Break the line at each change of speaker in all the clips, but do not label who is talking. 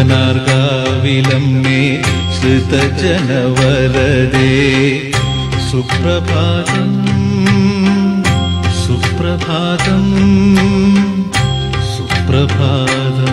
പുനർകാവിലമ്മേ ശ്രുതജനവരദേ സുപ്രഭാതം സുപ്രഭാതം സുപ്രഭാതം.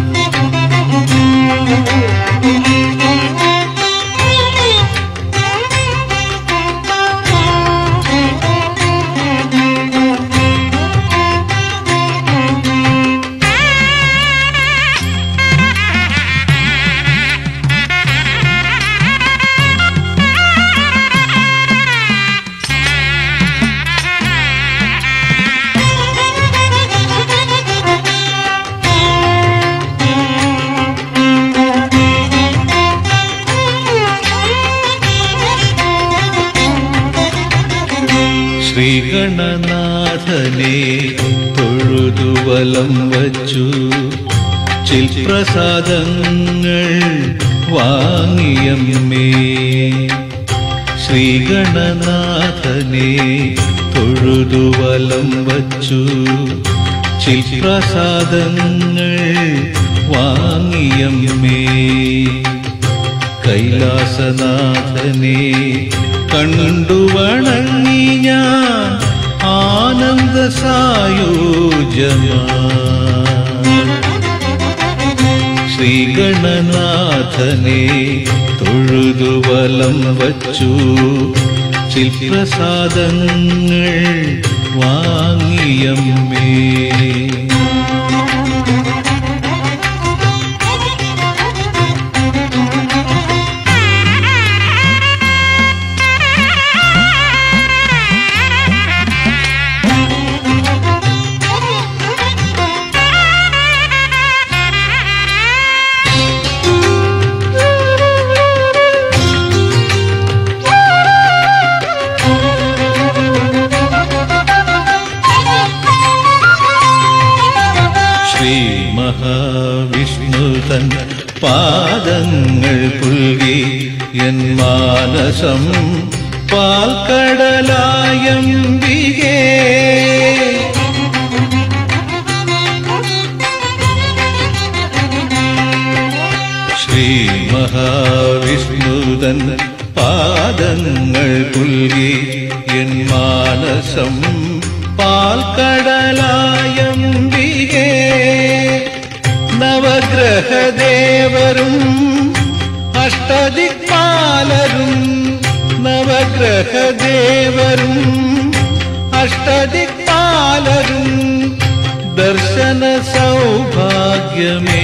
ശ്രീഗണനാഥനെ തൊഴുതു വലം വച്ചു ചിൽപ്രസാദങ്ങൾ വാങ്ങിയമ്മേ. ശ്രീഗണനാഥനെ തൊഴുതു വലം വച്ചു ചിൽപ്രസാദങ്ങൾ വാങ്ങിയമ്മേ. കൈലാസനാഥനെ കണ്ടു വണങ്ങി ഞാൻ ആനന്ദ സായോജ്യമായി. ശ്രീഗണനാഥനെ തൊഴുതു വലം വച്ചു ചിൽപ്രസാദങ്ങൾ വാങ്ങിയമ്മേ. മഹാവിഷ്ണുതൻ പാദങ്ങൾ പുൽകി എൻ മാനസം പാൽക്കടലായംബികേ. ശ്രീ മഹാവിഷ്ണുതൻ പാദങ്ങൾ പുൽകി എൻ മാനസം പാൽക്കടലായംബികേ. നവഗ്രഹദേവരും അഷ്ടദിക്പാലരും നവഗ്രഹദേവരും അഷ്ടദിക്പാലരും ദർശന സൗഭാഗ്യമേ.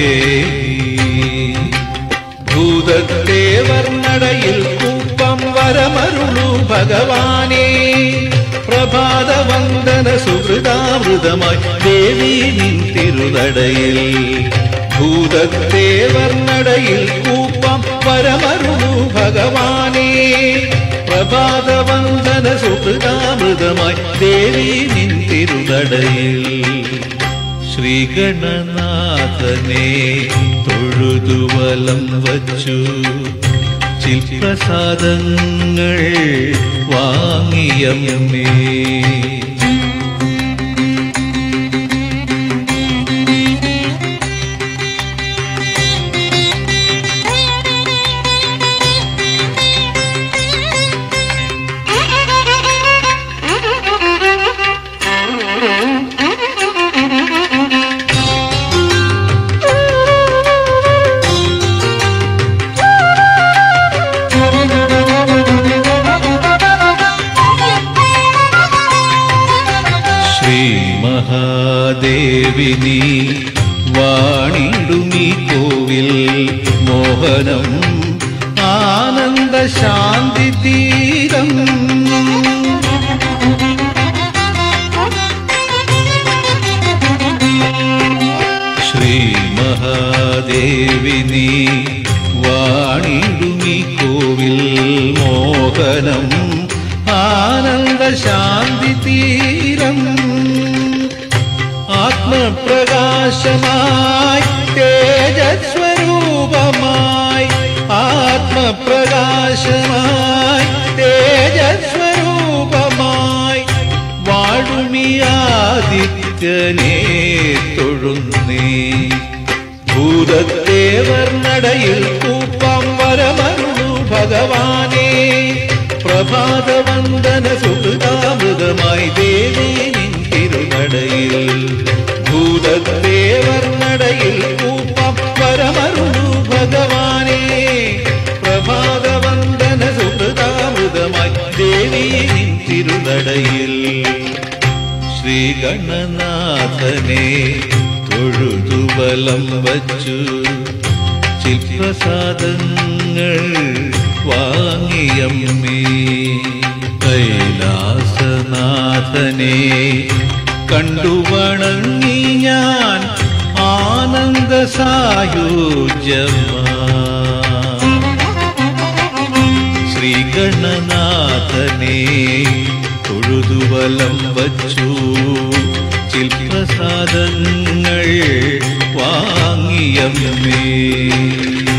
ഭൂതദേവർ നടയിൽ കൂപ്പം വരമരുളു ഭഗവാനേ. പ്രഭാതവന്ദന സുഹൃതാമൃതമായി ദേവി നിൻ തിരുനടയിൽ. ഭൂതദേവർ നടയിൽ കൂപ്പം വരമരുളു ഭഗവാനേ. പ്രഭാതവന്ദന സുഹൃതാമൃതമായി ദേവി നിൻ തിരുനടയിൽ. ശ്രീഗണനാഥനെ തൊഴുതു വലം വച്ചു ചിൽപ്രസാദങ്ങൾ വാങ്ങിയമ്മേ. മഹാദേവിനി വാണിടുമീ കോവിൽ മോഹനം ആനന്ദ ശാന്തി തീരം. ശ്രീ മഹാദേവിനി വാണിടുമീ കോവിൽ മോഹനം ആനന്ദ ശാന്തി തീരം. ആത്മപ്രകാശമായി തേജസ്വരൂപമായി ആത്മപ്രകാശമായി തേജസ്വരൂപമായി വാഴുമിയാദിത്യനെ തൊഴുന്നേ. ഭൂത ഭൂതദേവർ നടയിൽ കൂപ്പാം വരമരുളു ഭഗവാനേ പ്രഭാതവന്ദന സുഹൃതാമൃതമായി ദേവി നിൻ തിരുനടയിൽ ഭൂതദേവർ നടയിൽ കൂപ്പാം വരമരുളു ഭഗവാനേ പ്രഭാതവന്ദന സുഹൃതാമൃതമായി ദേവി നിൻ തിരുനടയിൽ ശ്രീഗണനാഥനെ തൊഴുതു വലം വച്ചു ചിൽപ്രസാദങ്ങൾ വാങ്ങിയമ്മേ കൈലാസനാഥനെ കണ്ടു വണങ്ങി ഞാൻ ആനന്ദ സായുജ്യമാ ശ്രീഗണനാഥനെ തൊഴുതു വലം വച്ചു ചിൽപ്രസാദങ്ങൾ വാങ്ങിയമ്മേ